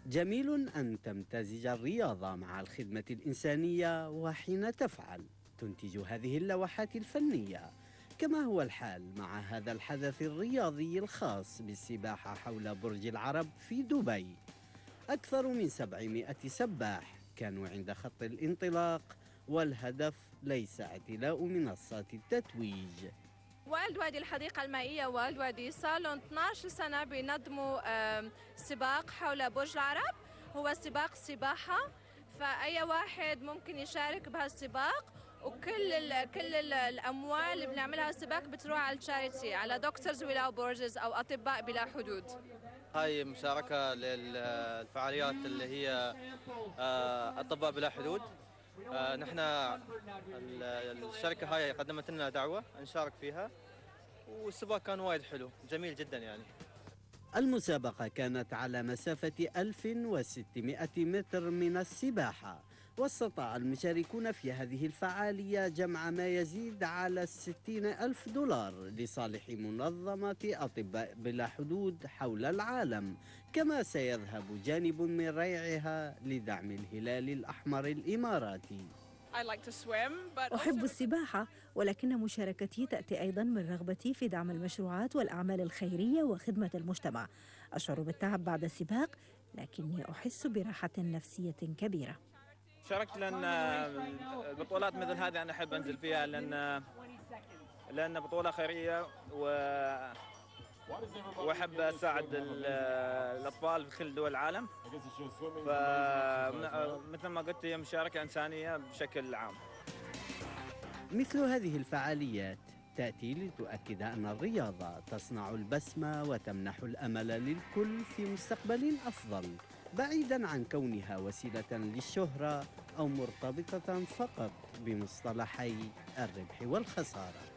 جميل أن تمتزج الرياضة مع الخدمة الإنسانية، وحين تفعل تنتج هذه اللوحات الفنية. كما هو الحال مع هذا الحدث الرياضي الخاص بالسباحة حول برج العرب في دبي. أكثر من 700 سباح كانوا عند خط الانطلاق، والهدف ليس اعتلاء منصات التتويج. والد وادي الحديقة المائية والد وادي صار لهم 12 سنة بينظموا سباق حول برج العرب. هو سباق سباحة، فأي واحد ممكن يشارك بهالسباق، كل الأموال اللي بنعملها السباق بتروح على التشاريتي، على دكتورز ولا بوردرز أو أطباء بلا حدود. هاي مشاركة للفعاليات اللي هي أطباء بلا حدود. نحن الشركة هاي قدمت لنا دعوة نشارك فيها، والسباق كان وايد حلو جميل جدا يعني. المسابقة كانت على مسافة 1600 متر من السباحة، واستطاع المشاركون في هذه الفعالية جمع ما يزيد على 60,000 دولار لصالح منظمة أطباء بلا حدود حول العالم. كما سيذهب جانب من ريعها لدعم الهلال الأحمر الإماراتي. أحب السباحة، ولكن مشاركتي تأتي أيضا من رغبتي في دعم المشروعات والأعمال الخيرية وخدمة المجتمع. أشعر بالتعب بعد السباق، لكني أحس براحة نفسية كبيرة. شاركت لأن بطولات مثل هذه أنا أحب أنزل فيها، لأن بطولة خيرية وأحب أساعد الأطفال في كل دول العالم. فمثل ما قلت هي مشاركة إنسانية بشكل عام. مثل هذه الفعاليات تأتي لتؤكد أن الرياضة تصنع البسمة وتمنح الأمل للكل في مستقبل أفضل، بعيداً عن كونها وسيلة للشهرة أو مرتبطة فقط بمصطلحي الربح والخسارة.